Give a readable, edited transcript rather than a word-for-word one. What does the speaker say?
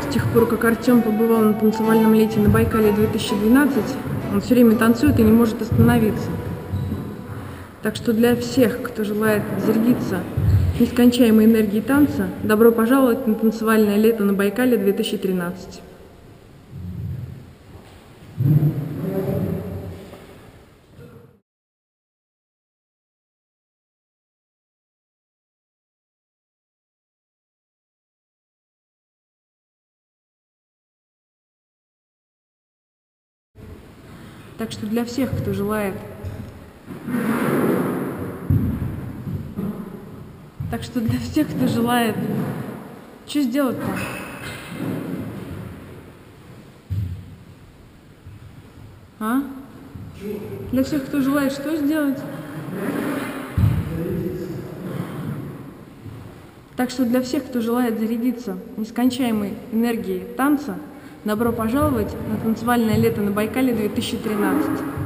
тех пор, как Артем побывал на танцевальном лете на Байкале 2012, он все время танцует и не может остановиться. Так что для всех, кто желает зарядиться нескончаемой энергией танца, добро пожаловать на танцевальное лето на Байкале 2013. Так что для всех, кто желает... Что сделать-то? А? Для всех, кто желает, что сделать? Так что для всех, кто желает зарядиться нескончаемой энергией танца, добро пожаловать на танцевальное лето на Байкале 2013.